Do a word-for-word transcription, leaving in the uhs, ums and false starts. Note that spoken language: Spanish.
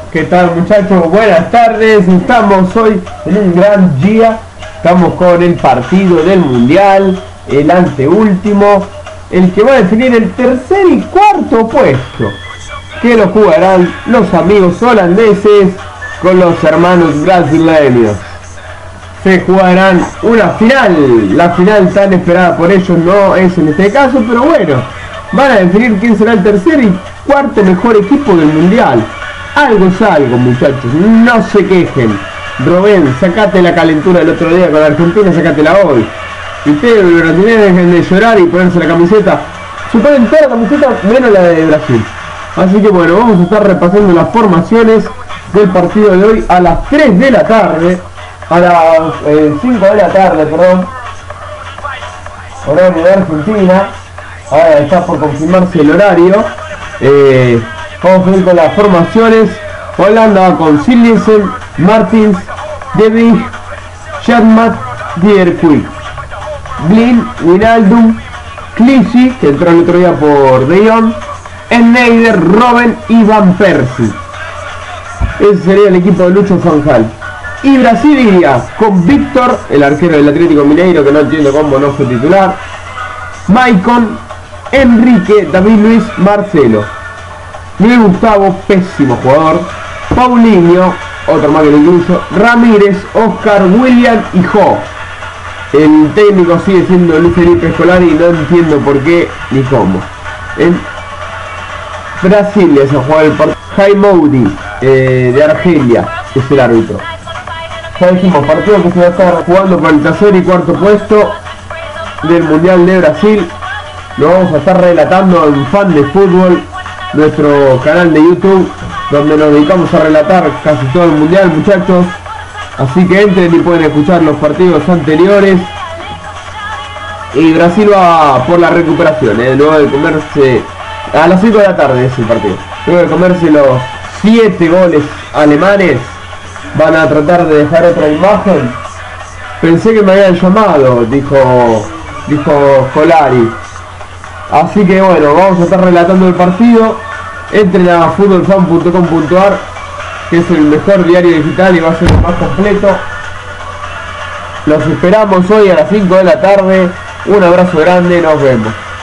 ¿Qué tal, muchachos? Buenas tardes. Estamos hoy en un gran día. Estamos con el partido del Mundial, el anteúltimo, el que va a definir el tercer y cuarto puesto, que lo jugarán los amigos holandeses con los hermanos brasileños. Se jugarán una final, la final tan esperada por ellos no es en este caso, pero bueno, van a definir quién será el tercer y cuarto mejor equipo del Mundial. Algo es algo, muchachos, no se quejen. Robén, sacate la calentura del otro día con Argentina, sacátela hoy. Y ustedes, los brasileños, dejen de llorar y ponerse la camiseta. Se ponen toda la camiseta menos la de Brasil. Así que bueno, vamos a estar repasando las formaciones del partido de hoy a las tres de la tarde. A las eh, cinco de la tarde, perdón. Horario de Argentina. Ahora está por confirmarse el horario. Eh, vamos a ir con las formaciones. Holanda con Sillissen, Martins, De Vrij, Shatmat, Dierkwijk, Blind, Wijnaldum, Clichy, que entró el otro día por De Jong, Sneijder, Robben y Van Persie. Ese sería el equipo de Lucho Van Gaal. Y Brasil iría con Víctor, el arquero del Atlético Mineiro, que no entiendo cómo no fue titular, Maicon, Enrique, David Luiz, Marcelo, Miguel Gustavo, pésimo jugador, Paulinho, otro más que lo incluyo, Ramírez, Oscar, William y Jo. El técnico sigue siendo Luis Felipe Scolari y no entiendo por qué ni cómo. En Brasil es a jugar el partido Haimoudi, eh, de Argelia, que es el árbitro. Ya dijimos, partido que se va a estar jugando por el tercer y cuarto puesto del Mundial de Brasil. Lo vamos a estar relatando en Fan de Fútbol, nuestro canal de YouTube, donde nos dedicamos a relatar casi todo el Mundial, muchachos. Así que entren y pueden escuchar los partidos anteriores. Y Brasil va por la recuperación, ¿eh? Luego de comerse, a las cinco de la tarde es el partido, luego de comerse los siete goles alemanes, van a tratar de dejar otra imagen. Pensé que me habían llamado, dijo dijo Scolari. Así que bueno, vamos a estar relatando el partido. Entren a fútbol fan punto com punto ar, que es el mejor diario digital y va a ser el más completo. Los esperamos hoy a las cinco de la tarde. Un abrazo grande, nos vemos.